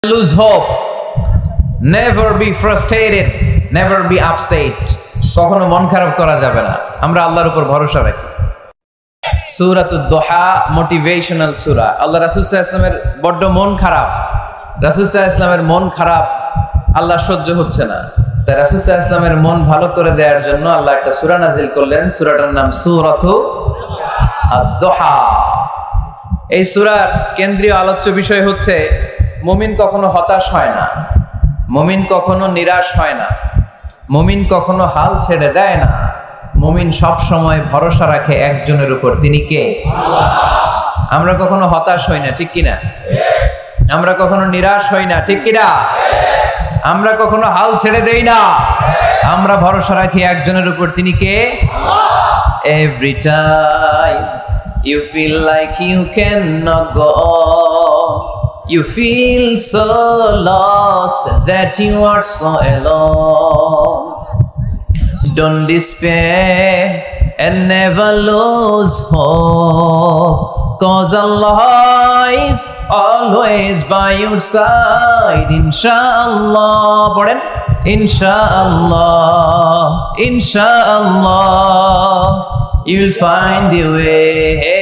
Lose hope, never be frustrated, never be upset. কখনো মন খারাপ করা যাবে না। আমরা আল্লাহর উপর ভরসা রাখি। সূরাতুদ দুহা মোটিভেশনাল সূরা। আল্লাহ রাসূল সাল্লাল্লাহু আলাইহি ওয়াসাল্লামের বড় মন খারাপ। রাসূল সাল্লাল্লাহু আলাইহি ওয়াসাল্লামের মন খারাপ, আল্লাহ সহ্য হচ্ছে না। তাই রাসূল সাল্লাল্লাহু আলাইহি ওয়াসাল্লামের মন ভালো করে দেওয়ার জন্য আল্লাহ একটা সূরা নাযিল করলেন। সূরাটার নাম সূরাতুদ দুহা। এই সূরার কেন্দ্রীয় আলোচ্য বিষয় হচ্ছে মুমিন কখনো হতাশ হয় না, মুমিন কখনো নিরাশ হয় না, মুমিন কখনো হাল ছেড়ে দেয় না। মুমিন সব সময় ভরসা রাখে একজনের উপর, তিনি কে? আল্লাহ। আমরা কখনো হতাশ হই না, ঠিক কি না? আমরা কখনো নিরাশ হই না, ঠিক কি না? আমরা কখনো হাল ছেড়ে দেই না, আমরা ভরসা রাখি একজনের উপর, তিনি কে? আল্লাহ। Every time you feel like you cannot go on, you feel so lost that you are so alone. Don't despair and never lose hope, 'cause Allah is always by your side. Inshallah, পড়েন, Inshallah, Inshallah, you'll find your way.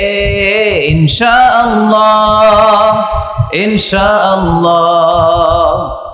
Inshallah, Inshallah,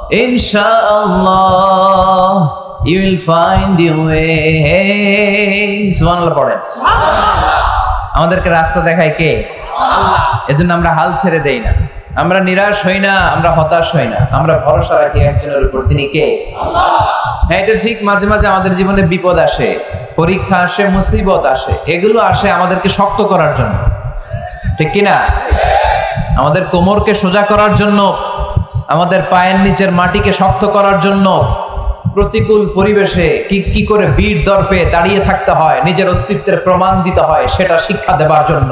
Inshallah, you will find your way. সুবহানাল্লাহ পড়েন। আমাদেরকে রাস্তা দেখায় কে? আল্লাহ। এজন্য আমরা হাল ছেড়ে দেই না, আমরা নিরাশ হই না, আমরা হতাশ হই না, আমরা ভরসা রাখি একজনের উপর, তিনি কে? আল্লাহ। হ্যাঁ, এটা ঠিক, মাঝে মাঝে আমাদের জীবনে বিপদ আসে, পরীক্ষা আসে, মুসিবত আসে, এগুলো আসে আমাদেরকে শক্ত করার জন্য, ঠিক কি না? আমাদের কোমরকে সোজা করার জন্য, আমাদের পায়ের নিচের মাটিকে শক্ত করার জন্য। প্রতিকূল পরিবেশে কি করে বীর দর্পে দাঁড়িয়ে থাকতে হয়, নিজের অস্তিত্বের প্রমাণ দিতে হয়, সেটা শিক্ষা দেবার জন্য।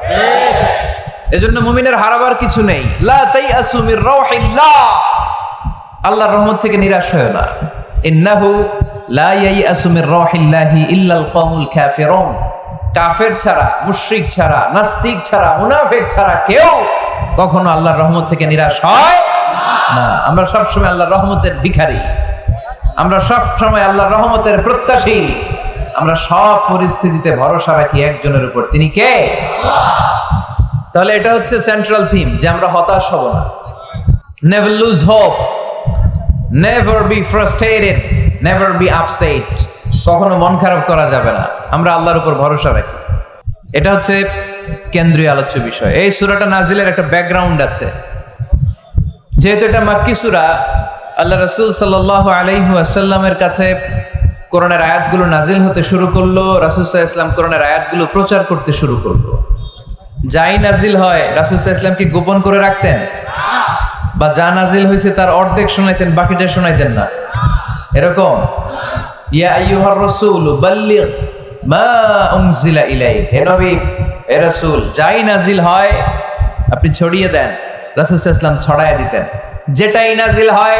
এজন্য মুমিনের হারাবার কিছু নেই। লা তাইয়াসু মির রাউহিল্লাহ, আল্লাহর রহমত থেকে নিরাশ হয় না। ইন্নাহু লা ইয়াইয়াসু মির রাউহিল্লাহি ইল্লাল কওমুল কাফিরুন, কাফের ছাড়া, মুশরিক ছাড়া, নাস্তিক ছাড়া, মুনাফিক ছাড়া কেউ কখনো আল্লাহর রহমত থেকে নিরাশ হয় না। আমরা সব সময় আল্লাহর রহমতের ভিখারি, আমরা সব সময় আল্লাহর রহমতের প্রত্যাশী, আমরা সব পরিস্থিতিতে ভরসা রাখি একজনের উপর, তিনি কে? আল্লাহ। তাহলে এটা হচ্ছে সেন্ট্রাল থিম, যে আমরা হতাশ হব না। Never lose hope, never be frustrated, never be upset. কখনো মন খারাপ করা যাবে না, আমরা আল্লাহর উপর ভরসা রাখি। এটা হচ্ছে কেন্দ্রীয় আলোচ্য বিষয়। এই সূরাটা নাজিলের একটা ব্যাকগ্রাউন্ড আছে। যেহেতু এটা মাক্কি সূরা, আল্লাহ রাসূল সাল্লাল্লাহু আলাইহি ওয়াসাল্লামের কাছে কোরআনের আয়াতগুলো নাজিল হতে শুরু করলো। রাসূল সাল্লাল্লাহু আলাইহি ওয়াসাল্লাম কোরআনের আয়াতগুলো প্রচার করতে শুরু করলো। যাই নাজিল হয় রাসূল সাল্লাল্লাহু আলাইহি ওয়াসাল্লাম কি গোপন করে রাখতেন? বা যা নাজিল হয়েছে তার অর্ধেক শোনাইতেন, বাকিটা শোনাইতেন না? এরকম ইয়া আইয়ুহার রাসূল বাল্লিগ মা উনজিলা ইলাইক, হে নবী, হে রাসূল, যাই নাজিল হয় আপনি ছড়িয়ে দেন। রাসূল সাল্লাল্লাহু আলাইহি ওয়াসাল্লাম ছড়ায় দিতেন। যেটাই নাজিল হয়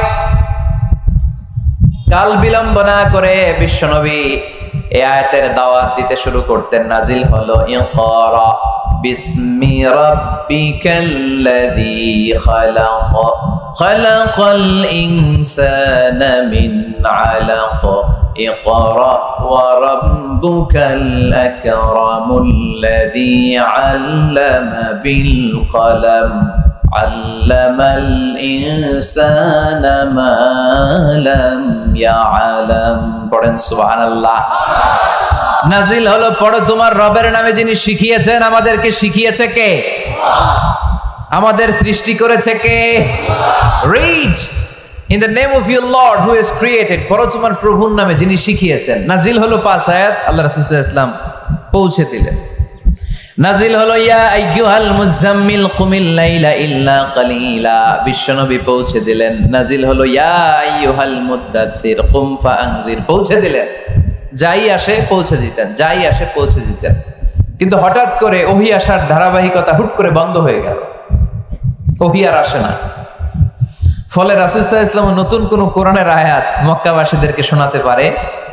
কাল বিলম্ব না করে বিশ্বনবী এই আয়াতের দাওয়াত দিতে শুরু করতেন। নাজিল হলো ইকরা বিসমি রাব্বিকাল্লাযী খালাক, খালাকাল ইনসানা মিন আলাক, ইকরা ওয়া রাব্বুকাল আকরামুল্লাযী আল্লামা বিল কলম, আল্লামাল ইনসানা মা লাম ইয়ালাম। পড়েন সুবহানাল্লাহ। নাজিল হলো, পড়ো তোমার রবের নামে যিনি শিখিয়েছেন। আমাদেরকে শিখিয়েছে কে? আমাদের সৃষ্টি করেছে কে? Read in the name of your lord who has created, পড়ো তোমার প্রভুর নামে যিনি শিখিয়েছেন। নাজিল হলো 5 আয়াত, আল্লাহ রাসূল সাল্লাল্লাহু আলাইহি ওয়াসাল্লাম পৌঁছে দিলেন। নাজিল হলো ইয়া আইয়ুহাল মুজাম্মিল কুমিল লাইলা ইল্লা কালিলা, বিশ্বনবী পৌঁছে দিলেন। নাজিল হলো ইয়া আইয়ুহাল মুদ্দাসসির কুম ফাআনজির, পৌঁছে দিলেন। যাই আসে পৌঁছে দিতেন, যাই আসে পৌঁছে দিতেন। কিন্তু হঠাৎ করে ওহী আসার ধারাবাহিকতা হুট করে বন্ধ হয়ে গেল, ওহী আর আসে না। ফলে রাসূল সাল্লাল্লাহু আলাইহি ওয়াসাল্লাম নতুন কোন কোরআনের আয়াত মক্কাবাসীদেরকে শোনাতে পারে।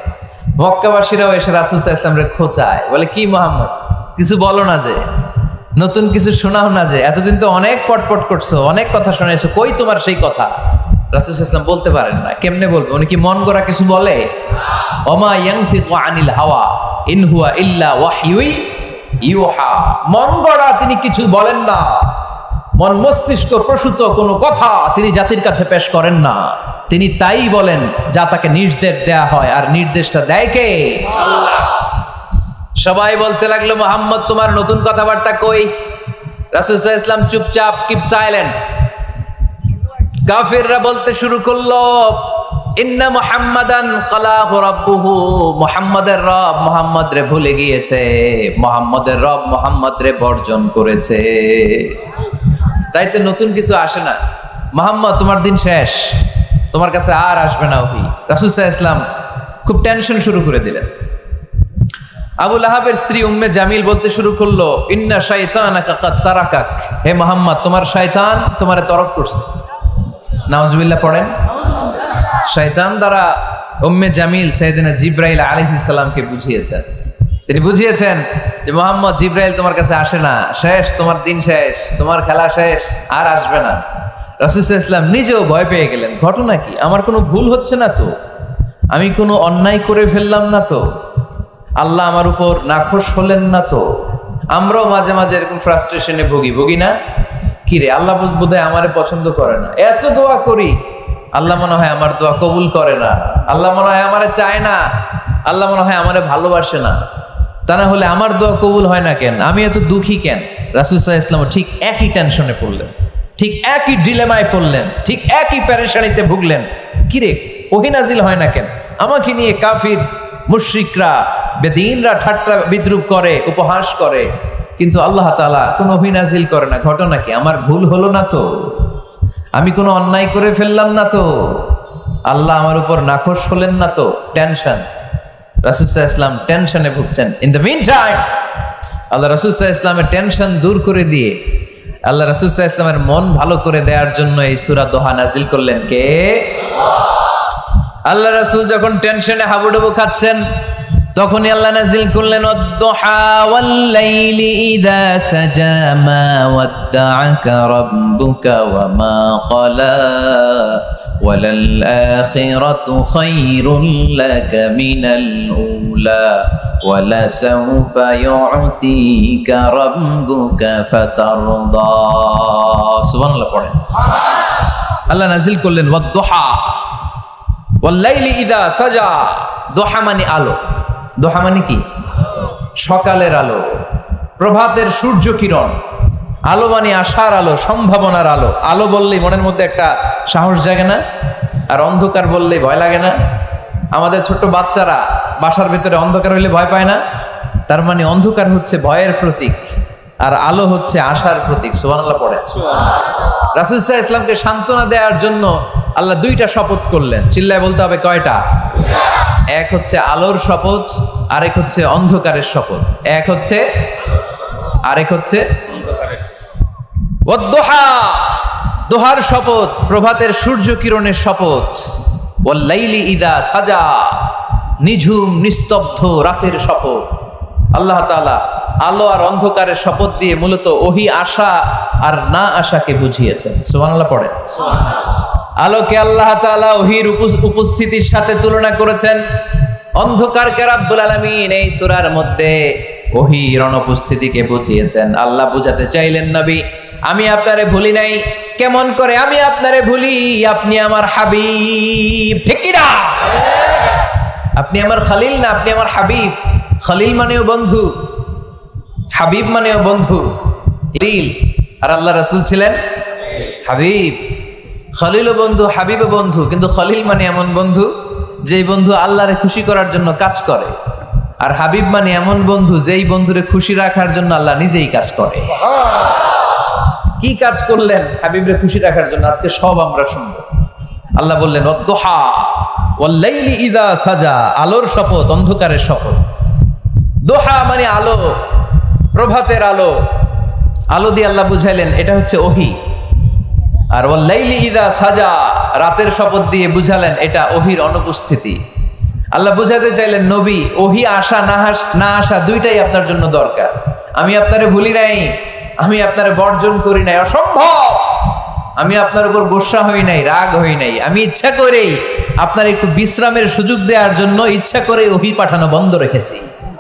মক্কাবাসীরাও এসে রাসূল সাল্লাল্লাহু আলাইহি ওয়াসাল্লামকে খোঁচায়, বলে কি মুহাম্মদ, কিছু বলো না যে নতুন কিছু শোনাও না, যে এতদিন তো অনেক পটপট করছো, অনেক কথা শোনাইছো, কই তোমার সেই কথা? রাসূল সাল্লাল্লাহু আলাইহি ওয়াসাল্লাম বলতে পারেন না। কেমনে বলবে? উনি কি মন গড়া কিছু বলে? ওমা ইয়ানতিকু আনিল হাওয়া ইন হুয়া ইল্লা ওয়াহয়ুই ইউহা। মন গড়া তিনি কিছু বলেন না, মন মস্তিষ্ক প্রসূত কোনো কথা তিনি জাতির কাছে পেশ করেন না। তিনি তাই বলেন যা তাকে নির্দেশ দেয়া হয়, আর নির্দেশটা দেয় কে? আল্লাহ। সবাই বলতে লাগলো, মুহাম্মদ তোমার নতুন কথাবার্তা কই? রাসূল সাল্লাল্লাহু আলাইহি ওয়াসাল্লাম চুপচাপ, কিপ সাইলেন্ট। কাফিররা বলতে শুরু করলো, ইন্না মুহাম্মাদান কালাহু রাব্বুহু, মুহাম্মাদের রব মুহাম্মদ রে ভুলে গিয়েছে, মুহাম্মাদের রব মুহাম্মদ রে বর্জন করেছে। তাই তো নতুন কিছু আসে না। মুহাম্মদ তোমার দিন শেষ, তোমার কাছে আর আসবে না ওহী। রাসূল সাল্লাল্লাহু আলাইহি ওয়াসাল্লাম খুব টেনশন শুরু করে দিলেন। আবু লাহাবের স্ত্রী উম্মে জামিল বলতে শুরু করলো, ইন্না শাইতানাকা কাদ তারাকাক, হে মুহাম্মদ তোমার শয়তান তোমারে তরক করছে। নাউজুবিল্লাহ পড়েন। শয়তান দ্বারা উম্মে জামিল সাইয়েদনা জিবরাইল আলাইহিস সালামকে বুঝিয়েছেন। তিনি বুঝিয়েছেন যে মুহাম্মদ, জিবরাইল তোমার কাছে আসে না, শেষ, তোমার দিন শেষ, তোমার খেলা শেষ, আর আসবে না। রাসূল সাল্লাল্লাহু আলাইহি ওয়াসাল্লাম নিজেও ভয় পেয়ে গেলেন। ঘটনা কি? আমার কোনো ভুল হচ্ছে না তো? আমি কোনো অন্যায় করে ফেললাম না তো? আল্লাহ আমার উপর নাখোশ হলেন না তো? আমরাও মাঝে মাঝে এরকম ফ্রাস্ট্রেশনে ভুগি না? কিরে, আল্লাহ বোধহয় আমারে পছন্দ করে না, এত দোয়া করি, আল্লাহ মনে হয় আমার দোয়া কবুল করে না, আল্লাহ মনে হয় আমারে চায় না, আল্লাহ মনে হয় আমারে ভালোবাসে না। তা না হলে আমার দোয়া কবুল হয় না কেন? আমি এত দুঃখী কেন? রাসূল সাল্লাল্লাহু আলাইহি ওয়াসাল্লাম ঠিক একই টেনশনে পড়লেন, ঠিক একই ডিলেমায় পড়লেন, ঠিক একই পেরেশানিতে ভুগলেন। কিরে, ওহী নাজিল হয় না কেন? আমাকে নিয়ে কাফির মুশরিকরা বেদিনরা ঠাট্টা বিদ্রুপ করে, উপহাস করে, কিন্তু আল্লাহ তাআলা কোনো ওহী নাজিল করে না। ঘটনা কি? আমার ভুল হলো না তো? আমি কোনো অন্যায় করে ফেললাম না তো? আল্লাহ আমার উপর নাখোশ হলেন না তো? টেনশন। রাসূল সাল্লাল্লাহু আলাইহি ওয়াসাল্লাম টেনশনে ভুগছেন। ইন দ্য মিন টাইম আল্লাহ রাসূল সাল্লাল্লাহু আলাইহি ওয়াসাল্লামের টেনশন দূর করে দিয়ে, আল্লাহ রাসূল সাল্লাল্লাহু আলাইহি ওয়াসাল্লামের মন ভালো করে দেওয়ার জন্য এই সূরা দোহা নাজিল করলেন কে? আল্লাহ রাসূল যখন টেনশনে হাবুডুবু খাচ্ছেন, তখনই আল্লাহ নাজিল করলেন, ওয়াদ-দুহা ওয়াল-লাইলি ইযা সাজা মা ওয়াদ্দাআকা রাব্বুকা ওয়া মা ক্বালা ওয়ালাল আখিরাতু খায়রুল লাকা মিনাল উলা ওয়ালা সাওফা ইউ'তিকা রাব্বুকা ফাতারদা। সুবহানাল্লাহ পড়েন। আল্লাহ নাজিল করলেন ওয়াদ-দুহা ওয়াল-লাইলি ইযা সাজা। দোহা মানে আলো। দোহা মানে কি? সকালের আলো, প্রভাতের সূর্য কিরণ। আলো মানে আশার আলো, সম্ভাবনার আলো। আলো বললেই মনের মধ্যে একটা সাহস জাগে না? আর অন্ধকার বললেই ভয় লাগে না? আমাদের ছোট্ট বাচ্চারা বাসার ভিতরে অন্ধকার হইলে ভয় পায় না? তার মানে অন্ধকার হচ্ছে ভয়ের প্রতীক, আর আলো হচ্ছে আশার প্রতীক। সুবহানাল্লাহ পড়ে। রাসূল সাল্লাল্লাহু আলাইহি ওয়াসাল্লামকে সান্ত্বনা দেওয়ার জন্য আল্লাহ দুইটা শপথ করলেন। চিল্লায় বলতে হবে, কয়টা? এক হচ্ছে আলোর শপথ, আরেক হচ্ছে অন্ধকারের শপথ। এক হচ্ছে, আরেক হচ্ছে ওয়াদ-দুহা, দোহার শপথ, প্রভাতের সূর্য কিরণের শপথ। ওয়াল-লাইলি ইযা সাজা, নিঝুম নিস্তব্ধ রাতের শপথ। আল্লাহ তাআলা আলো আর অন্ধকারের শপথ দিয়ে মূলত ওহী আশা আর না আশাকে বুঝিয়েছেন। সুবহানাল্লাহ পড়েন। আলোকে আল্লাহ তাআলা ওহীর উপস্থিতির সাথে তুলনা করেছেন, অন্ধকারকে রাব্বুল আলামিন এই সূরার মধ্যে ওহীর অনুপস্থিতিকে বুঝিয়েছেন। আল্লাহ বুঝাতে চাইলেন, নবী আমি আপনারে ভুলি নাই। কেমন করে আমি আপনারে ভুলি? আপনি আমার হাবিব, ঠিক কি না? আপনি আমার খলিল না, আপনি আমার হাবিব। খলিল মানেও বন্ধু, হাবিব মানেও বন্ধু। আর আল্লাহ রাসূল ছিলেন হাবিব। খলিল বন্ধু, হাবিব বন্ধু, কিন্তু খলিল মানে এমন বন্ধু যেই বন্ধু আল্লাহরে খুশি করার জন্য কাজ করে, আর হাবিব মানে এমন বন্ধু যেই বন্ধুরে খুশি রাখার জন্য আল্লাহ নিজেই কাজ করে। কি কাজ করলেন হাবিবরে খুশি রাখার জন্য? আজকে সব আমরা শুনবো। আল্লাহ বললেন ওয়াদ-দুহা ওয়াল-লাইলি ইযা সাজা, আলোর শপথ, অন্ধকারের শপথ। দোহা মানে আলো, প্রভাতের আলো। আলো দিয়ে আল্লাহ বুঝাইলেন এটা হচ্ছে ওহী। আর ওয়াল-লাইলি ইযা সাজা, রাতের শপথ দিয়ে বুঝালেন এটা ওহীর অনুপস্থিতি। আল্লাহ বুঝাতে চাইলেন, নবী ওহী আসা না আসা দুইটাই আপনার জন্য দরকার। আমি আপনারে ভুলি নাই, আমি আপনার বর্জন করি নাই, অসম্ভব। আমি আপনার উপর গোসা হই নাই, রাগ হই নাই। আমি ইচ্ছা করেই আপনার একটু বিশ্রামের সুযোগ দেওয়ার জন্য ইচ্ছা করে ওহী পাঠানো বন্ধ রেখেছি,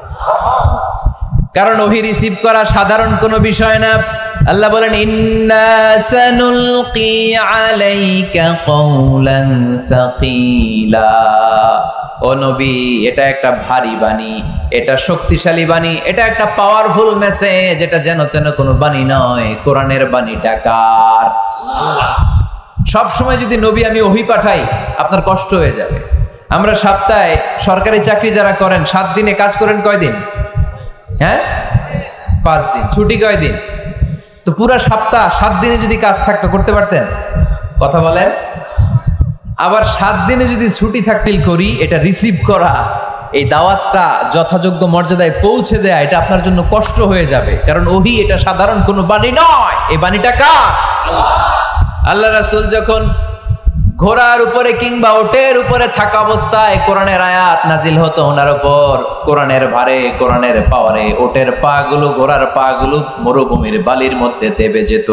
কারণ ওহী রিসিভ করা সাধারণ কোনো বিষয় না। আল্লাহ বলেন, ইন্না সানুলকি আলাইকা কওলান সাকিলা। ও নবী, এটা একটা ভারী বাণী, এটা শক্তিশালী বাণী, এটা একটা পাওয়ারফুল মেসেজ। এটা যেন তেন কোনো বাণী নয়, কোরআনের বাণীটা কার? সব সময় যদি নবী আমি ওহী পাঠাই, আপনার কষ্ট হয়ে যাবে। আমরা সপ্তাহে সরকারি চাকরি যারা করেন 7 দিনে কাজ করেন কয়দিন? হ্যাঁ, 5 দিন। ছুটি কয়দিন? তো পুরা সপ্তাহ 7 দিনে যদি কাজ থাকতো করতে পারতেন? কথা বলেন। আবার 7 দিনে যদি ছুটি থাকতিল করি, এটা রিসিভ করা, এই দাওয়াতটা যথাযোগ্য মর্যাদায় পৌঁছে দেয়া, এটা আপনার জন্য কষ্ট হয়ে যাবে। কারণ ওহী এটা সাধারণ কোনো বাণী নয়, এই বাণীটা কার? আল্লাহ রাসূল যখন ঘোড়ার উপরে কিংবা ওটের উপরে থাকা অবস্থায় কোরআনের আয়াত নাজিল হতো ওনার উপর, কোরআনের ভারে, কোরআনের পাওয়ারে ওটের পা গুলো, ঘোড়ার পা গুলো মরুভূমির বালির মধ্যে দেবে যেত।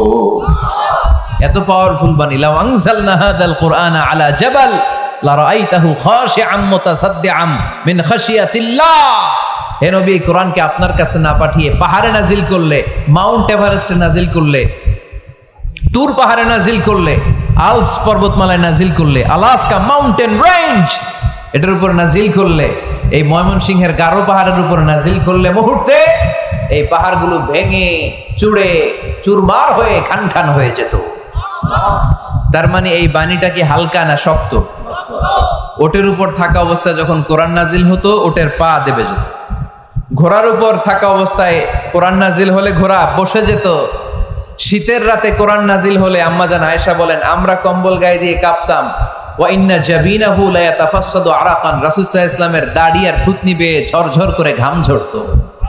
এত পাওয়ারফুল বাণী। লাউ আনজালনা হাদাল কুরআনা আলা জাবাল লারাআইতাহু খাশিআম মুতাসাদ্দিআম মিন খাশিয়াতিল্লাহ। হে নবী, কোরআনকে আপনার কাছে না পাঠিয়ে পাহাড়ে নাজিল করলে, মাউন্ট এভারেস্টে নাজিল করলে, তুর পাহাড়ে নাজিল করলে, আল্পস পর্বতমালায় নাজিল করলে, আলাস্কা মাউন্টেন রেঞ্জ এটার উপর নাজিল করলে, এই ময়মনসিংহের গারো পাহাড়ের উপর নাজিল করলে, মুহূর্তে এই পাহাড়গুলো ভেঙে চুড়ে চুরমার হয়ে খান খান হয়ে যেত। তার মানে এই বাণীটা কি হালকা না শক্ত? ওটের উপর থাকা অবস্থায় যখন কোরআন নাজিল হতো, ওটের পা দেবে যেত। ঘোড়ার উপর থাকা অবস্থায় কোরআন নাজিল হলে ঘোড়া বসে যেত। শীতের রাতে কোরআন নাজিল হলে আম্মাজান আয়েশা বলেন, আমরা কম্বল গায়ে দিয়ে কাঁপতাম। ওয়া ইন্না জাবিনাহু লা ইয়াতাফাসসাদু আরাকান। রাসূল সাল্লাল্লাহু আলাইহি ওয়াসাল্লামের দাড়ি আর থুতনি বেয়ে ঝরঝর করে ঘাম ঝরতো।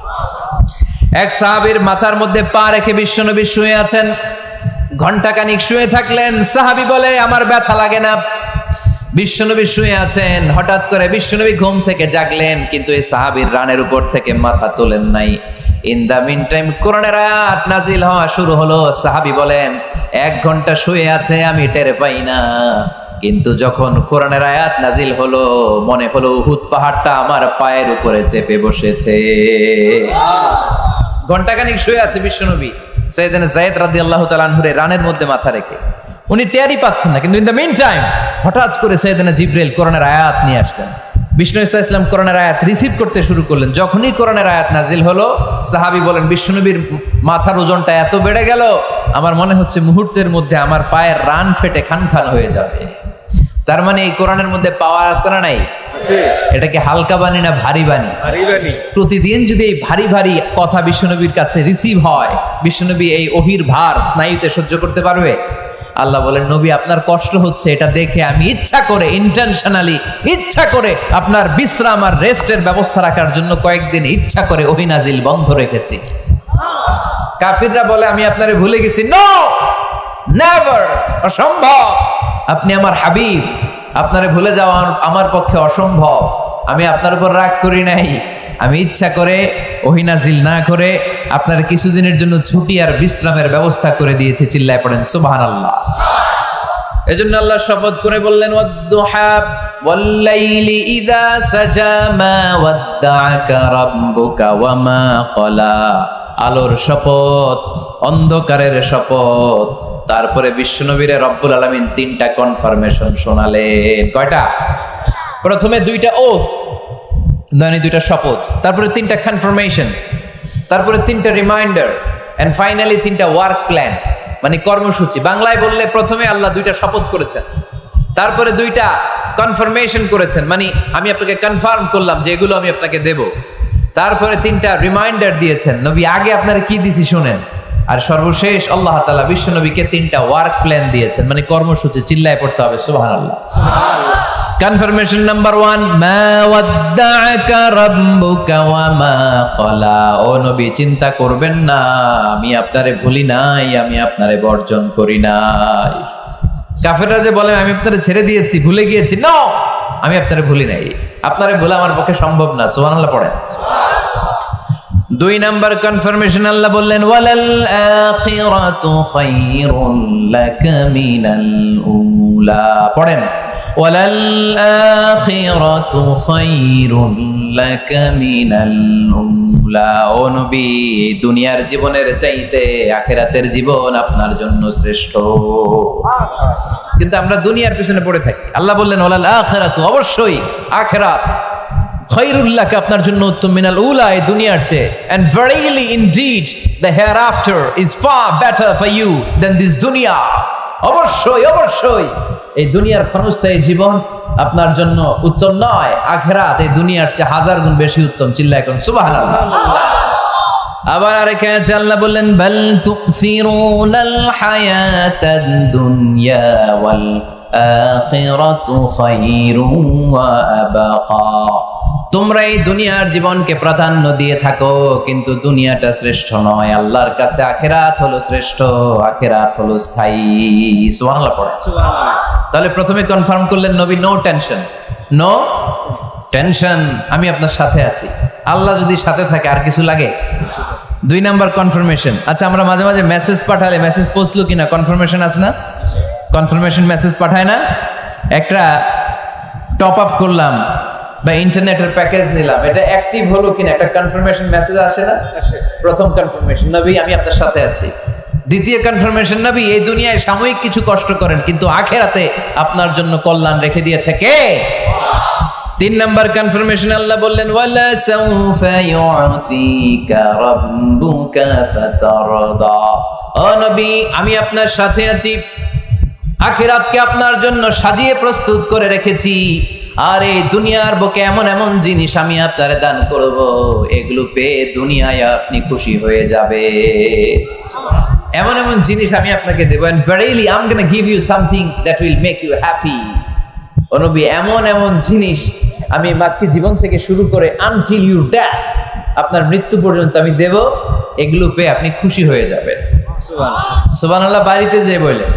এক সাহাবীর মাথার মধ্যে পা রেখে বিশ্বনবী শুয়ে আছেন, ঘন্টাখানিক শুয়ে থাকলেন। সাহাবী বলে, আমার ব্যথা লাগে না। বিশ্বনবী শুয়ে আছেন, হঠাৎ করে বিশ্বনবী ঘুম থেকে জাগলেন, কিন্তু এই সাহাবীর রানের উপর থেকে মাথা তোলেন নাই। ইন দা মিন টাইম কোরআনের আয়াত নাজিল হওয়া শুরু হলো। সাহাবী বলেন, 1 ঘন্টা শুয়ে আছে, আমি টের পাই না, কিন্তু যখন কোরআনের আয়াত নাজিল হলো, মনে হলো উহুদ পাহাড়টা আমার পায়ের উপরে চেপে বসেছে। ঘন্টাখানিক শুয়ে আছে বিশ্বনবী সাইয়েদনা যায়েদ রাদিয়াল্লাহু তাআলা আনহুর রানের মধ্যে মাথা রেখে। উনি টেরই পাচ্ছেন না, কিন্তু ইন দ্য মিন টাইম হঠাৎ করে সাইয়েদনা জিবরাইল কোরআনের আয়াত নিয়ে আসলেন। বিষ্ণু ইসা ইসলাম কোরআনের আয়াত রিসিভ করতে শুরু করলেন। যখনই কোরআনের আয়াত নাজিল হলো, সাহাবী বলেন, বিশ্বনবীর মাথার ওজনটা এত বেড়ে গেল, আমার মনে হচ্ছে মুহূর্তের মধ্যে আমার পায়ের রান ফেটে খান খান হয়ে যাবে। তার মানে এই কোরআনের মধ্যে পাওয়ার আছে না নাই? এটা কি হালকা বাণী না ভারী বাণী? প্রতিদিন যদি এই ভারী ভারী কথা বিশ্বনবীর কাছে রিসিভ হয়, বিশ্বনবী এই ওহীর ভার স্নায়ুতে সহ্য করতে পারবে? আল্লাহ বলেন, নবী আপনার কষ্ট হচ্ছে, এটা দেখে আমি ইচ্ছা করে, ইন্টেনশনালি ইচ্ছা করে আপনার বিশ্রাম আর রেস্টের ব্যবস্থা রাখার জন্য কয়েকদিন ইচ্ছা করে ওহী নাজিল বন্ধ রেখেছি। কাফিররা বলে, আমি আপনারে ভুলে গেছি। নো, নেভার, অসম্ভব। আপনি আমার হাবিব, আপনারে ভুলে যাওয়া আমার পক্ষে অসম্ভব। আমি আপনার উপর রাগ করি নাই, আমি ইচ্ছা করে ওহী নাজিল না করে আপনার কিছুদিনের জন্য ছুটি আর বিশ্রামের ব্যবস্থা করে দিয়েছি। চিল্লায় পড়েন সুবহানাল্লাহ। এজন্য আল্লাহ শপথ করে বললেন, ওয়াদ-দুহা ওয়াল-লাইলি ইযা সাজা মা ওয়াদ্দাআকা রাব্বুকা ওয়া মা ক্বালা। আলোর শপথ, অন্ধকারের শপথ। তারপরে বিশ্বনবীরে রব্বুল আলামিন 3টা কনফার্মেশন শোনালেন। কয়টা? প্রথমে 2টা ওথ, মানে 2টা শপথ, তারপরে 3টা কনফার্মেশন, তারপরে 3টা রিমাইন্ডার, এন্ড ফাইনালি 3টা ওয়ার্ক প্ল্যান, মানে কর্মসূচি। বাংলায় বললে প্রথমে আল্লাহ 2টা শপথ করেছেন, তারপরে 2টা কনফার্মেশন করেছেন, মানে আমি আপনাকে কনফার্ম করলাম যে এগুলো আমি আপনাকে দেব। তারপরে 3টা রিমাইন্ডার দিয়েছেন, নবী আগে আপনারা কি দিছি শুনেন। আর সর্বশেষ আল্লাহ তাআলা বিশ্বনবীকে 3টা ওয়ার্ক প্ল্যান দিয়েছেন, মানে কর্মসূচি। চিল্লায় পড়তে হবে সুবহানাল্লাহ। কনফার্মেশন নাম্বার 1, মা ওয়াদ্দাআকা রাব্বুকা ওয়া মা ক্বালা। ও নবী, চিন্তা করবেন না, আমি আপনারে ভুলি নাই, আমি আপনারে বর্জন করি নাই। কাফেররা যে বলে আমি আপনারে ছেড়ে দিয়েছি, ভুলে গিয়েছি, নো, আমি আপনারে ভুলি নাই। আপনারে ভুলা আমার পক্ষে সম্ভব না। সুবহানাল্লাহ পড়েন। দুই নাম্বার কনফার্মেশন আল্লাহ বললেন ওয়ালাল আখিরাতু খায়রুল লাকা মিনাল উলা। পড়েন ওয়ালাল আখিরাতু খায়রুল লাকা মিনাল উলা। ও নবী, দুনিয়ার জীবনের চাইতে আখিরাতের জীবন আপনার জন্য শ্রেষ্ঠ। কিন্তু আমরা দুনিয়ার পিছনে পড়ে থাকি। আল্লাহ বললেন ওয়ালাল আখিরাতু, অবশ্যই আখিরাত, খায়রুল লাকা, আপনার জন্য উত্তম, মিনাল উলা, এই দুনিয়ার চেয়ে, and verily indeed the hereafter is far better for you than this dunya। অবশ্যই অবশ্যই এই দুনিয়ার ক্ষণস্থায়ী জীবন আপনার জন্য উত্তম নয়, আখিরাত এই দুনিয়ার চেয়ে 1000 গুণ বেশি উত্তম। চিল্লায় কোন সুবহানাল্লাহ। আবার আরেক আয়াতে আল্লাহ বললেন বাল তুসিরুনাল হায়াতাদ দুনিয়া ওয়াল আখিরাতু খায়রুন ওয়া আবাকা। তোমরা এই দুনিয়ার জীবনকে প্রাধান্য দিয়ে থাকো, কিন্তু দুনিয়াটা শ্রেষ্ঠ নয়। আল্লাহর কাছে আখিরাত হলো শ্রেষ্ঠ, আখিরাত হলো স্থায়ী। সুবহানাল্লাহ পড়ে। তাহলে প্রথমে কনফার্ম করলেন নবী, নো টেনশন, নো টেনশন, আমি আপনার সাথে আছি। আল্লাহ যদি সাথে থাকে আর কিছু লাগে? দুই নাম্বার কনফার্মেশন। আচ্ছা, আমরা মাঝে মাঝে মেসেজ পাঠালে মেসেজ পৌঁছলো কিনা কনফার্মেশন আছে না? কনফার্মেশন মেসেজ পাঠায় না? একটা টপ আপ করলাম বা ইন্টারনেটের প্যাকেজ নিলাম, এটা অ্যাক্টিভ হলো কিনা একটা কনফার্মেশন মেসেজ আসে না? প্রথম কনফার্মেশন, নবী আমি আপনার সাথে আছি। দ্বিতীয় কনফার্মেশন, নবী এই দুনিয়ায় সাময়িক কিছু কষ্ট করেন, কিন্তু আখিরাতে আপনার জন্য কল্যাণ রেখে দিয়েছে কে? তিন নাম্বার কনফার্মেশন, আল্লাহ বললেন ওয়ালা সাউফা ইউতিকা রাব্বুকা ফাতারদা। ও নবী, আমি আপনার সাথে আছি, আখিরাতকে আপনার জন্য সাজিয়ে প্রস্তুত করে রেখেছি, আর এই দুনিয়ার বুকে এমন এমন জিনিস আমি আপনারে দান করব, এগুলো পেয়ে দুনিয়ায় আপনি খুশি হয়ে যাবে। এমন এমন জিনিস আমি আপনাকে দেব, and verily I'm going to give you something that will make you happy। ও নবী, এমন এমন জিনিস আমি মাক্কি জীবন থেকে শুরু করে until your death, আপনার মৃত্যু পর্যন্ত আমি দেব, এগুলো পেয়ে আপনি খুশি হয়ে যাবেন। সুবহানাল্লাহ। বাড়িতে যে বলেন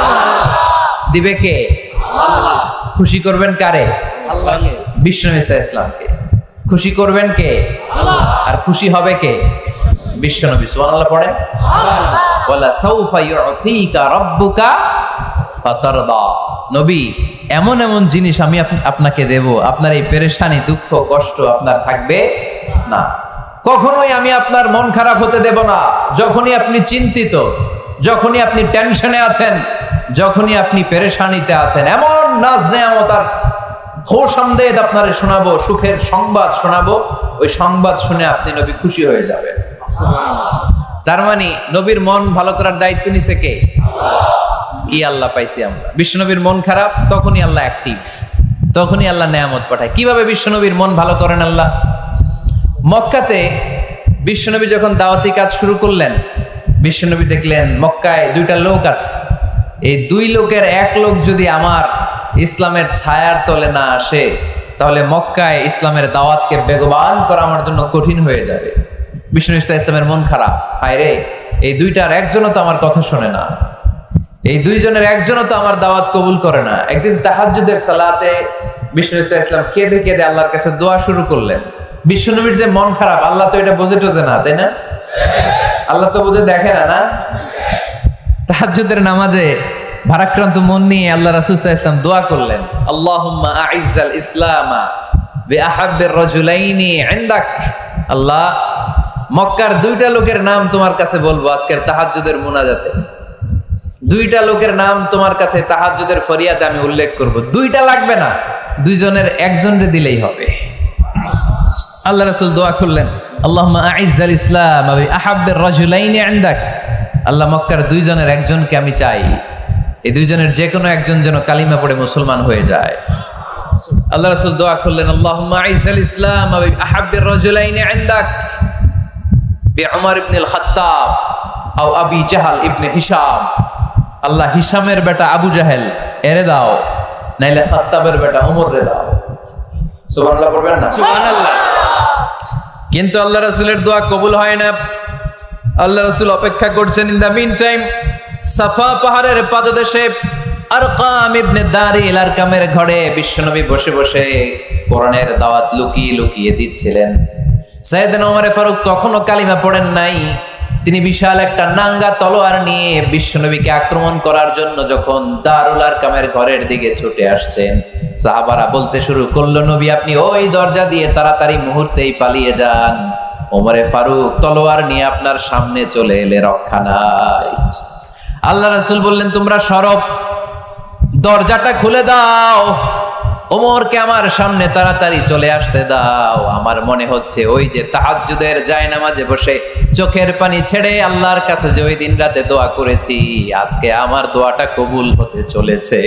দিবে কে? আল্লাহ। খুশি করবেন কারে? আল্লাহকে। বিশ্বনবী সাল্লাল্লাহু আলাইহি ওয়াসাল্লামকে। খুশি করবেন কে? আল্লাহ। আর খুশি হবে কে? বিশ্বনবী। সুবহানাল্লাহ পড়েন। সুবহানাল্লাহ। ওয়ালা সাউফা ইউতিকা রাব্বুকা ফাতারদা। নবী, এমন এমন জিনিস আমি আপনাকে দেব, আপনার এই পেরেশানি, দুঃখ, কষ্ট আপনার থাকবে না। কখনোই আমি আপনার মন খারাপ হতে দেব না। যখনই আপনি চিন্তিত, যখনই আপনি টেনশনে আছেন, যখনই আপনি পেরেশানিতে আছেন, এমন নাজ নেয়ামত আর খোশামদেদ আপনারে শোনাবো, সুখের সংবাদ শোনাবো, ওই সংবাদ শুনে আপনি নবী খুশি হয়ে যাবেন। তার মানে নবীর মন ভালো করার দায়িত্ব নিছে কে? কি আল্লাহ পাইছি আমরা। বিশ্বনবীর মন খারাপ, তখনই আল্লাহ অ্যাক্টিভ, তখনই আল্লাহ নেয়ামত পাঠায়। কিভাবে বিশ্বনবীর মন ভালো করেন আল্লাহ? মক্কাতে বিশ্বনবী যখন দাওয়াতি কাজ শুরু করলেন, বিশ্বনবী দেখলেন মক্কায় দুইটা লোক আছে, এই দুই লোকের এক লোক যদি আমার ইসলামের ছায়ার তলে না আসে, তাহলে মক্কায় ইসলামের দাওয়াতকে বেগবান করা আমার জন্য কঠিন হয়ে যাবে। বিশ্বনবী ইসলামের মন খারাপ, হায় রে, এই দুইটার একজনও তো আমার কথা শোনে না, এই দুইজনের একজনও তো আমার দাওয়াত কবুল করে না। একদিন তাহাজ্জুদের সালাতে বিশ্বনবী ইসলাম কেঁদে কেঁদে আল্লাহর কাছে দোয়া শুরু করলেন। বিশ্বনবীর যে মন খারাপ, আল্লাহ তো এটা বোঝে টোঝে না, তাই না? আল্লাহ তো বোঝে দেখে না, না? তাহাজ্জুদের নামাজে ভারাক্রান্ত মন নিয়ে আল্লাহ রাসূল সাল্লাল্লাহু আলাইহি ওয়াসাল্লাম দোয়া করলেন, আল্লাহুম্মা আইজ্জাল ইসলামা বিআহাব্বির রাজুলাইনি ইনদাক। আল্লাহ, মক্কার দুইটা লোকের নাম তোমার কাছে বলবো আজকের তাহাজ্জুদের মুনাজাতে। দুইটা লোকের নাম তোমার কাছে তাহাজ্জুদের ফরিয়াদে আমি উল্লেখ করব। দুইটা লাগবে না, দুইজনের একজনরে দিলেই হবে। আল্লাহ রাসূল দোয়া করলেন, আল্লাহুম্মা আইজ্জাল ইসলামা বিআহাব্বির রাজুলাইনি ইনদাক। আল্লাহ, মক্কার দুইজনের একজনকে আমি চাই, এই দুইজনের যে কোনো একজন যেন কালিমা পড়ে মুসলমান হয়ে যায়। আল্লাহ রাসূল দোয়া করলেন, আল্লাহুম্মা আইজ্জাল ইসলামা বিআহাব্বির রাজুলাইনি ইনদাক বিউমর ইবনুল খাত্তাব আও আবি জাহল ইবনে হিশাম। আল্লাহ, হিশামের বেটা আবু জাহেল এরে দাও, নাইলে খাত্তাবের বেটা ওমর রে দাও। সুবহানাল্লাহ পড়বেন না? সুবহানাল্লাহ। কিন্তু আল্লাহ রাসূলের দোয়া কবুল হয় না। আল্লাহ রাসূল অপেক্ষা করছেন। ইন দা মিন টাইম সাফা পাহাড়ের পাদদেশে আরকাম ইবনে দারিল আরকামের ঘরে বিশ্বনবী বসে বসে কোরআনের দাওয়াত লুকিয়ে লুকিয়ে দিচ্ছিলেন। সাইয়েদনা ওমর ফারুক তখনও কালিমা পড়েন নাই। তিনি বিশাল একটা নাঙ্গা তলোয়ার নিয়ে বিশ্বনবীকে আক্রমণ করার জন্য যখন দারুল আরকামের ঘরের দিকে ছুটে আসছেন, সাহাবারা বলতে শুরু করলো, নবী আপনি ওই দরজা দিয়ে তাড়াতাড়ি মুহূর্তেই পালিয়ে যান, ওমরে ফারুক তলোয়ার নিয়ে আপনার সামনে চলে এলে রক্ষা নাই। আল্লাহ রাসূল বললেন, তোমরা সরব, দরজাটা খুলে দাও, ওমরকে আমার সামনে তাড়াতাড়ি চলে আসতে দাও। আমার মনে হচ্ছে ওই যে তাহাজ্জুদের জায়নামাজে বসে চোখের পানি ছেড়ে আল্লাহর কাছে যে ওই দিন রাতে দোয়া করেছি, আজকে আমার দোয়াটা কবুল হতে চলেছে।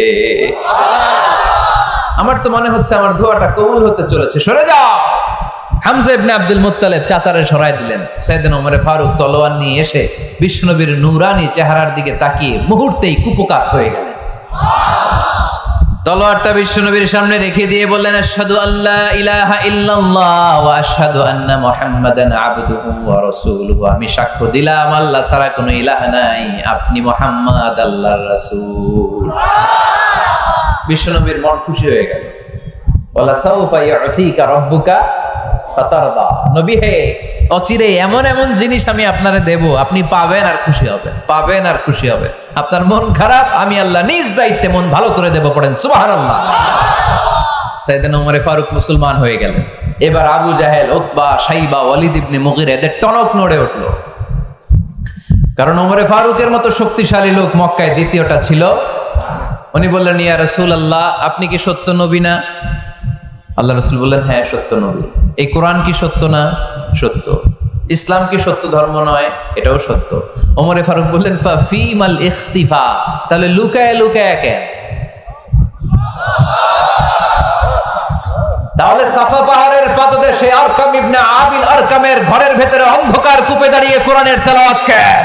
আমার তো মনে হচ্ছে আমার দোয়াটা কবুল হতে চলেছে, সরে যাও। হামজা ইবনে আব্দুল মুত্তালিব চাচারে সরাই দিলেন। সাইয়েদনা ওমর ফারুক তলোয়ার নিয়ে এসে বিশ্বনবীর নূরানি চেহারার দিকে তাকিয়ে মুহূর্তেই কুপকাত হয়ে গেলেন। তলোয়ারটা বিশ্বনবীর সামনে রেখে দিয়ে বললেন, আশহাদু আল্লা ইলাহা ইল্লাল্লাহ ওয়া আশহাদু আন্না মুহাম্মাদান আবদুহু ওয়া রাসূলুহু। আমি সাক্ষ্য দিলাম আল্লাহ ছাড়া কোনো ইলাহ নাই, আপনি মুহাম্মদ আল্লাহর রাসূল। বিশ্বনবীর মন খুশি হয়ে গেল। ওয়ালা সাউফা ইউতিকা রাব্বুকা ফাতারদা। নবী হে, অচিরে এমন এমন জিনিস আমি আপনারে দেব, আপনি পাবেন আর খুশি হবেন, পাবেন আর খুশি হবেন। আপনার মন খারাপ, আমি আল্লাহ নিজ দায়িত্বে মন ভালো করে দেব। পড়েন সুবহানাল্লাহ। সাইয়েদনা ওমর ফারুক মুসলমান হয়ে গেলেন। এবার আবু জাহেল, উতবা, শাইবা, ওয়ালিদ ইবনে মুগীরা এদের টনক নড়ে উঠল। কারণ ওমর ফারুকের মতো শক্তিশালী লোক মক্কায় দ্বিতীয়টা ছিল। উনি বললেন, ইয়া রাসূলুল্লাহ, আপনি কি সত্য নবী না? আল্লাহ রাসূল বললেন, হ্যাঁ সত্য নবী। এই কোরআন কি সত্য না? সত্য। ইসলাম কি সত্য ধর্ম নয়? এটাও সত্য। ওমর ফারুক বললেন, ফাফিমাল ইখতিফা, তাহলে লুকায় লুকায় কেন? তাহলে সাফা পাহাড়ের পাদদেশে আরকাম ইবনে আবিল আরকামের ঘরের ভেতরে অন্ধকার কূপে দাঁড়িয়ে কোরআনের তেলাওয়াত কেন?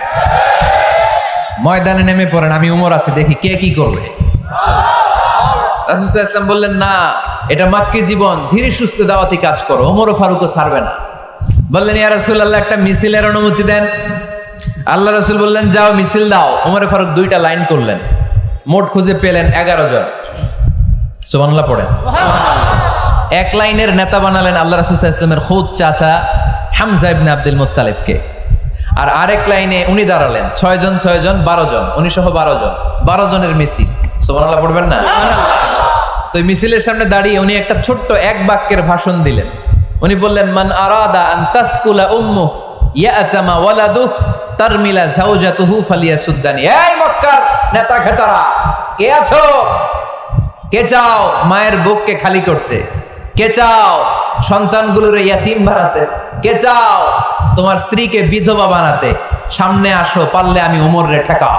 ময়দানে নেমে পড়েন, আমি উমর আছি, দেখি কে কি করবে। রাসূল সাল্লাল্লাহু আলাইহি ওয়াসাল্লাম বললেন, না, এটা মাক্কি জীবন, ধীরে সুস্থে দাওয়াতি কাজ করো, ওমর ফারুকও ছাড়বে না। বললেন, ইয়া রাসূলুল্লাহ, একটা মিছিলের অনুমতি দেন। আল্লাহ রাসূল বললেন, যাও মিছিল দাও। ওমর ফারুক 2টা লাইন করলেন, মোট খুঁজে পেলেন 11 জন। সুবহানাল্লাহ পড়েন। এক লাইনের নেতা বানালেন আল্লাহ রাসূল সাল্লাল্লাহু আলাইহি ওয়াসাল্লামের খুদ চাচা হামজা ইবনে আব্দুল মুত্তালিবকে। আর আরেক লাইনে উনি দাঁড়ালেন, 6 জন 6 জন 12 জন, উনি সহ 12 জন, 12 জনের মিছিল। সুবহানাল্লাহ পড়বেন না? তো মিছিলের সামনে দাঁড়িয়ে উনি একটা ছোট্ট এক বাক্যের ভাষণ দিলেন। উনি বললেন, মান আরাদা আন তাসকুলা উম্মু ইয়াতামা ওয়ালাদুহু তারমিলা যাওজাতুহু ফালিয়াসুদ্দানি। এই মক্কার নেতা খেতারা, কে আছো? কে চাও মায়ের বুককে খালি করতে? কে চাও সন্তানগুলোর ইয়াতিম বানাতে? কে চাও তোমার স্ত্রীকে বিধবা বানাতে? সামনে আসো, পারলে আমি ওমরে ঠেকাও।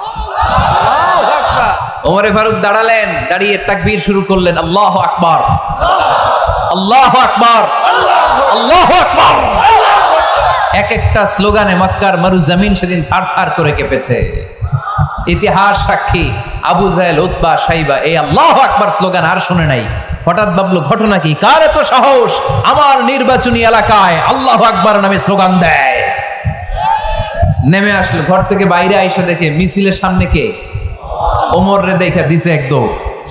ওমরে ফারুক দাঁড়ালেন, দাঁড়িয়ে তাকবীর শুরু করলেন, আল্লাহু আকবার, আল্লাহু আকবার, আল্লাহু আকবার। এক একটা স্লোগানে মক্কার মরু জমিন সেদিন থার থার করে কেঁপেছে। ইতিহাস সাক্ষী, আবু জাহেল, উতবা, শাইবা এই আল্লাহু আকবার স্লোগান আর শুনে নাই। হঠাৎ ভাবলো, ঘটনা কি? কার এত সাহস আমার নির্বাচনী এলাকায় আল্লাহু আকবার নামে স্লোগান দেয়? নেমে আসলো, ঘর থেকে বাইরে আইসা দেখে মিছিলের সামনে কে? ওমর রে দেখা দিছে এক দৌড়।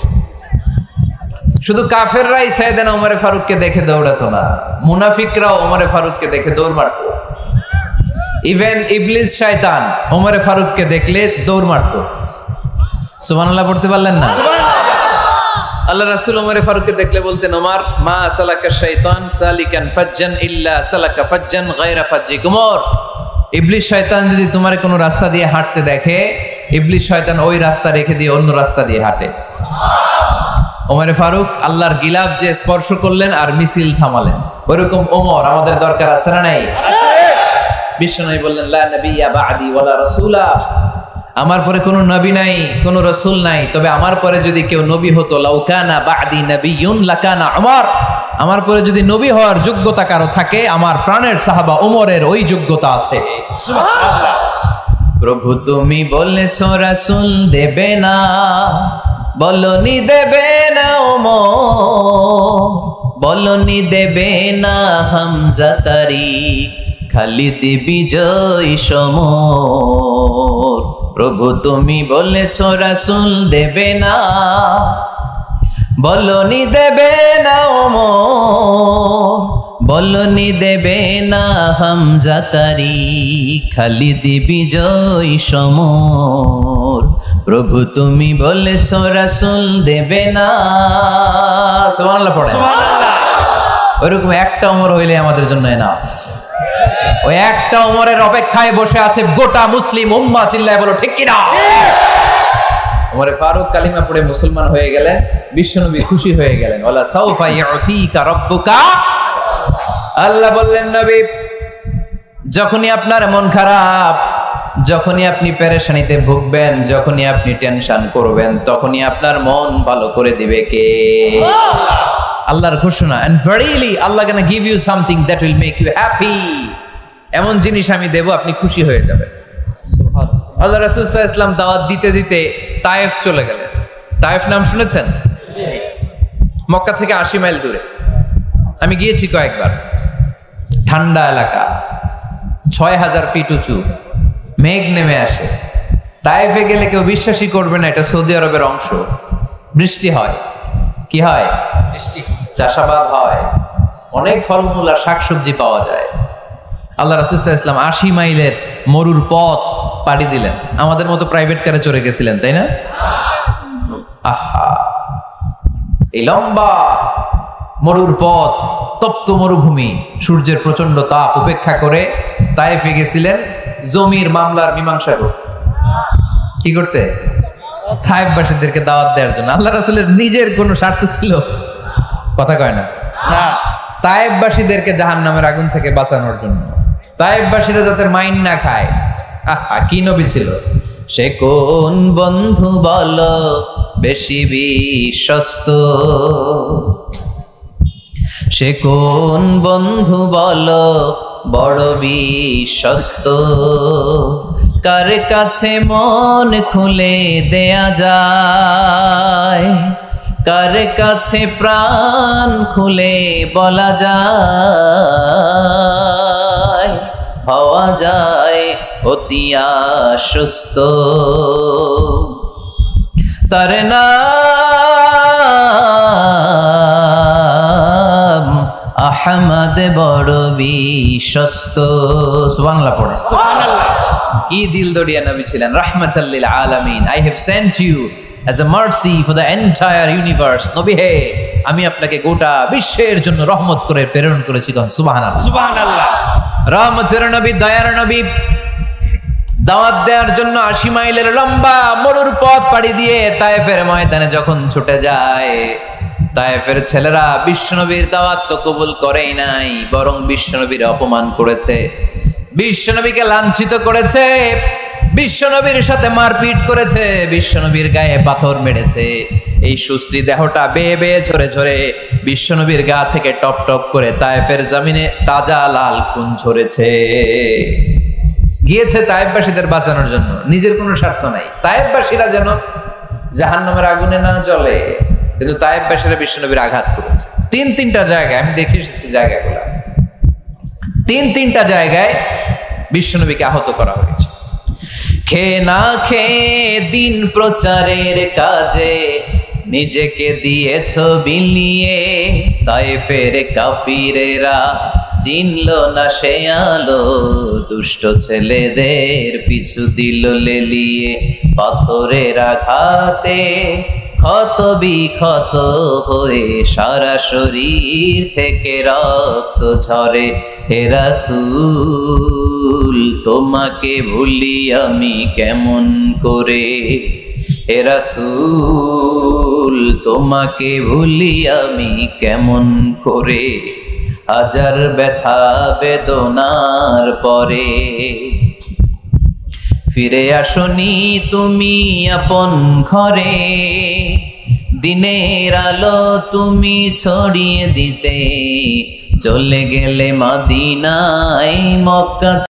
শুধু কাফেররাই সাইয়েদনা ওমর ফারুককে দেখে দৌড়াতো না, মুনাফিকরাও ওমর ফারুককে দেখে দৌড় মারতো। ইভেন ইবলিস শয়তান ওমর ফারুককে দেখলে দৌড় মারতো। সুবহানাল্লাহ পড়তে পারলেন না? আল্লাহ রাসূল ওমর ফারুককে দেখলে বলতেন, ওমর মা সালাকা শাইতান সালিকান ফাজ্জান ইল্লা সালাকা ফাজ্জান গায়রা ফাজ্জিকুম। ওমর, ইবলিস শয়তান যদি তোমার কোনো রাস্তা দিয়ে হাঁটতে দেখে, ইবলিস শয়তান ওই রাস্তা রেখে দিয়ে অন্য রাস্তা দিয়ে হাঁটে। ওমর ফারুক আল্লাহর গিলাফ যে স্পর্শ করলেন আর মিছিল থামালেন, ওরকম ওমর আমাদের দরকার আছে না নাই? বিশ্বনবী বললেন, লা নাবিয়্যা বা'দি ওয়ালা রাসূলা, আমার পরে কোনো নবী নাই, কোনো রাসূল নাই, তবে আমার পরে যদি কেউ নবী হতো, লাউ কানা বা'দি নাবিয়্যুন লাকানা উমর, আমার পরে যদি নবী হওয়ার যোগ্যতা কারো থাকে, আমার প্রাণের সাহাবা ওমরের ওই যোগ্যতা আছে। সুবহানাল্লাহ। প্রভু তুমি বলেছো রাসূল দেবে না, বলনি দেবে না ওমর, বলনি দেবে না হামজা তারিক, খালিদ বিজয় সমর। প্রভু তুমি বলেছো রাসূল দেবে না, বলনি দেবে না ওমর, বলনি দেবে না হামজা তারি, খালিদ বিজয় সমর। প্রভু তুমি বলেছ রাসূল দেবে না। সুবহানাল্লাহ পড়ে। ওইরকম একটা ওমর হইলে আমাদের জন্য এনাফ। ওই একটা ওমরের অপেক্ষায় বসে আছে গোটা মুসলিম উম্মাহ। চিল্লায় বলো ঠিক কিনা? ওমরে ফারুক কালিমা পড়ে মুসলমান হয়ে গেলেন, বিশ্বনবী খুশি হয়ে গেলেন। ওয়ালা সাউফা ইউতিকা রাব্বুকা। আল্লাহ বললেন নবী, যখনই আপনার মন খারাপ, যখনই আপনি পেরেশানিতে ভুগবেন, যখনই আপনি টেনশন করবেন, তখনই আপনার মন ভালো করে দিবে কে? আল্লাহর ঘোষণা, and verily Allah gonna give you something that will make you happy। এমন জিনিস আমি দেব, আপনি খুশি হয়ে যাবেন। আল্লাহ রাসূল সাল্লাল্লাহু আলাইহি ওয়াসাল্লাম দাওয়াত দিতে দিতে তায়েফ চলে গেলেন। তায়েফ নাম শুনেছেন? মক্কা থেকে 80 মাইল দূরে। আমি গিয়েছি কয়েকবার। ঠান্ডা এলাকা, 6000 ফিট উঁচু, মেঘ নেমে আসে। তায়েফে গেলে কেউ বিশ্বাসই করবে না এটা সৌদি আরবের অংশ। বৃষ্টি হয়, কি হয়? বৃষ্টি, চাষাবাদ হয়, অনেক ফলমূল আর শাকসবজি পাওয়া যায়। আল্লাহ রাসূল সাল্লাল্লাহু আলাইহি ওয়াসাল্লাম 80 মাইলের মরুর পথ পাড়ি দিলেন। আমাদের মতো প্রাইভেট কারে চড়ে গেছিলেন, তাই না? আহা, এই লম্বা মরুর পথ, তপ্ত মরুভূমি, সূর্যের প্রচন্ড তাপ উপেক্ষা করে তায়েফে গেছিলেন জমির মামলার মীমাংসা করতে। কি করতে? তায়েফবাসীদেরকে দাওয়াত দেওয়ার জন্য। আল্লাহ রাসূলের নিজের কোনো স্বার্থ ছিল? কথা কয় না। তায়েফবাসীদেরকে জাহান্নামের আগুন থেকে বাঁচানোর জন্য, তায়েফবাসীরা যাতে মাইন না খায়। আহা, কি নবী ছিল! সে কোন বন্ধু বলো বেশি বিশ্বস্ত, সে কোন বন্ধু বলো বড় বিশ্বস্ত, কার কাছে মন খুলে দেয়া যায়, কার কাছে প্রাণ খুলে বলা যায়, হওয়া যায় অতি আশ্বস্ত। তার নাম আহমদ বড় বিশ্বস্ত। সুবহানাল্লাহ পড়ে। কি দিল দরিয়া নবী ছিলেন, রাহমাতাল লিল আলামিন। I have sent you as a mercy for the entire universe। নবী হে, আমি আপনাকে গোটা বিশ্বের জন্য রহমত করে প্রেরণ করেছি। সুবহানাল্লাহ, সুবহানাল্লাহ। রহমতের নবী, দয়ার নবী, দাওয়াত দেওয়ার জন্য 80 মাইলের লম্বা মরুর পথ পাড়ি দিয়ে তায়েফের ময়দানে যখন ছুটে যায়, তায়েফের ছেলেরা বিশ্বনবীর দাওয়াত তো কবুল করেই নাই, বরং বিশ্বনবীর অপমান করেছে, বিশ্বনবীকে লাঞ্ছিত করেছে, বিশ্বনবীর সাথে মারপিট করেছে, বিশ্বনবীর গায়ে পাথর মেরেছে। এই সুশ্রী দেহটা বেয়ে বেয়ে ঝরে ঝরে বিশ্বনবীর গা থেকে টপ টপ করে তায়েফের জমিনে তাজা লাল খুন ঝরেছে। গিয়েছে তায়েফবাসীদের বাঁচানোর জন্য, নিজের কোনো স্বার্থ নাই। তায়েফবাসীরা যেন জাহান্নামের আগুনে না জ্বলে, কিন্তু তায়েফবাসীরা বিশ্বনবীর আঘাত করেছে। তিনটা জায়গায় আমি দেখে এসেছি, জায়গাগুলো তিনটা জায়গায় বিশ্বনবীকে আহত করা হয়েছে। খেয়ে না খেয়ে দিন প্রচারের কাজে নিজেকে দিয়েছ বিলিয়ে, তায়েফের কাফিরেরা চিনল না সে আলো, দুষ্ট ছেলেদের পিছু দিল লেলিয়ে, পাথরের আঘাতে ক্ষত বিক্ষত হয়ে সারা শরীর থেকে রক্ত ঝরে। হে রাসূল তোমাকে ভুলি আমি কেমন করে, হে রাসূল তোমাকে ভুলি আমি কেমন করে, হাজার ব্যথা বেদনার পরে ফিরে আসনি তুমি আপন ঘরে, দিনের আলো তুমি ছড়িয়ে দিতে চলে গেলে মদিনায়, মক্কা